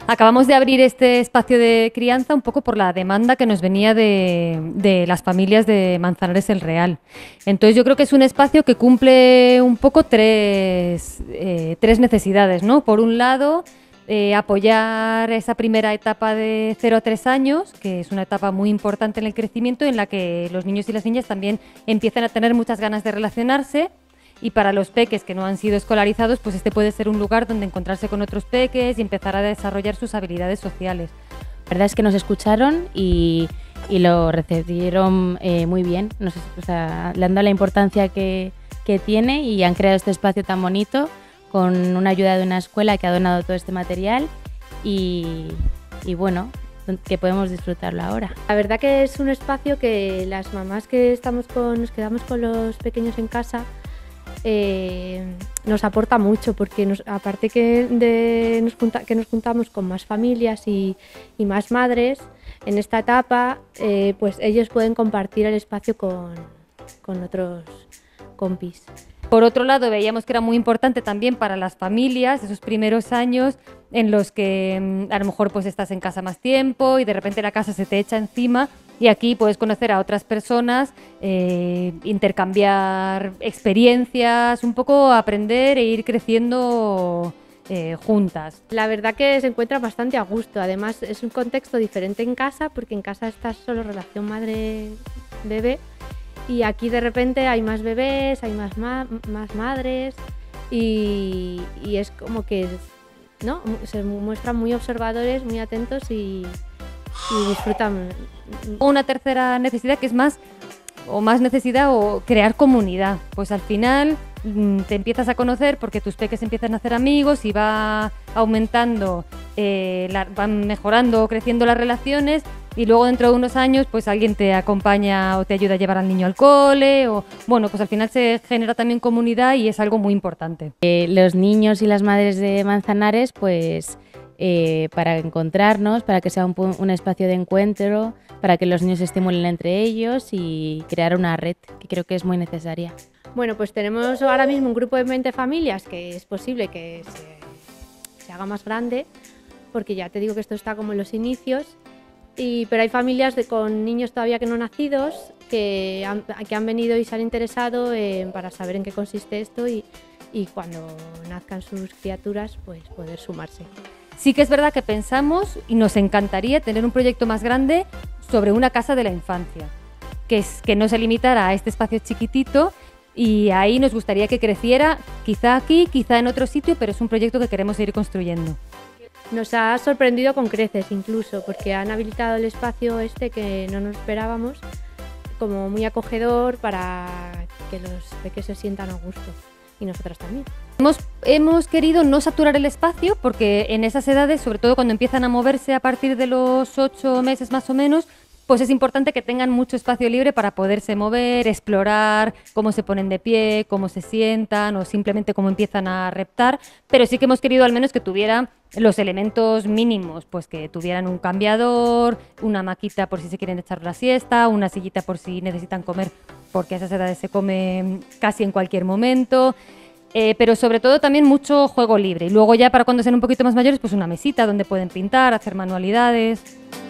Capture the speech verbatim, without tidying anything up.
Acabamos de abrir este espacio de crianza un poco por la demanda que nos venía de, de las familias de Manzanares el Real. Entonces yo creo que es un espacio que cumple un poco tres, eh, tres necesidades, ¿no? Por un lado, eh, apoyar esa primera etapa de cero a tres años, que es una etapa muy importante en el crecimiento, en la que los niños y las niñas también empiezan a tener muchas ganas de relacionarse. Y para los peques que no han sido escolarizados, pues este puede ser un lugar donde encontrarse con otros peques y empezar a desarrollar sus habilidades sociales. La verdad es que nos escucharon y, y lo recibieron eh, muy bien, nos, o sea, le han dado la importancia que, que tiene y han creado este espacio tan bonito con una ayuda de una escuela que ha donado todo este material y, y bueno, que podemos disfrutarlo ahora. La verdad que es un espacio que las mamás que estamos con, nos quedamos con los pequeños en casa, Eh, nos aporta mucho porque nos, aparte que, de, nos junta, que nos juntamos con más familias y, y más madres en esta etapa, eh, pues ellos pueden compartir el espacio con, con otros compis. Por otro lado, veíamos que era muy importante también para las familias esos primeros años en los que a lo mejor pues estás en casa más tiempo y de repente la casa se te echa encima y aquí puedes conocer a otras personas, eh, intercambiar experiencias, un poco aprender e ir creciendo eh, juntas. La verdad que se encuentra bastante a gusto, además es un contexto diferente en casa porque en casa estás solo relación madre-bebé. Y aquí de repente hay más bebés, hay más, ma más madres y, y es como que ¿no? se muestran muy observadores, muy atentos y, y disfrutan. Una tercera necesidad que es más, o más necesidad o crear comunidad. Pues al final te empiezas a conocer porque tus peques empiezan a hacer amigos y va aumentando, eh, la, van mejorando o creciendo las relaciones. Y luego dentro de unos años pues alguien te acompaña o te ayuda a llevar al niño al cole o bueno, pues al final se genera también comunidad y es algo muy importante. Eh, los niños y las madres de Manzanares pues eh, para encontrarnos, para que sea un, un espacio de encuentro, para que los niños se estimulen entre ellos y crear una red que creo que es muy necesaria. Bueno, pues tenemos ahora mismo un grupo de veinte familias que es posible que se, se haga más grande porque ya te digo que esto está como en los inicios. Y, pero hay familias de, con niños todavía que no nacidos que han, que han venido y se han interesado eh, para saber en qué consiste esto y, y cuando nazcan sus criaturas pues poder sumarse. Sí que es verdad que pensamos y nos encantaría tener un proyecto más grande sobre una casa de la infancia, que, es, que no se limitara a este espacio chiquitito y ahí nos gustaría que creciera, quizá aquí, quizá en otro sitio, pero es un proyecto que queremos seguir construyendo. Nos ha sorprendido con creces incluso, porque han habilitado el espacio este que no nos esperábamos, como muy acogedor para que los peques se sientan a gusto y nosotras también. Hemos, hemos querido no saturar el espacio porque en esas edades, sobre todo cuando empiezan a moverse a partir de los ocho meses más o menos, pues es importante que tengan mucho espacio libre para poderse mover, explorar cómo se ponen de pie, cómo se sientan o simplemente cómo empiezan a reptar, pero sí que hemos querido al menos que tuvieran los elementos mínimos, pues que tuvieran un cambiador, una maquita por si se quieren echar la siesta, una sillita por si necesitan comer, porque a esas edades se come casi en cualquier momento. Eh, pero sobre todo también mucho juego libre y luego ya para cuando sean un poquito más mayores pues una mesita donde pueden pintar, hacer manualidades.